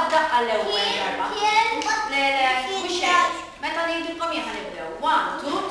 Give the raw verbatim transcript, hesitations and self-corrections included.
daqqa l-ewwel darba. Le, le, mhux hekk. Meta ngħidilkom jien ħanibdew. One, two,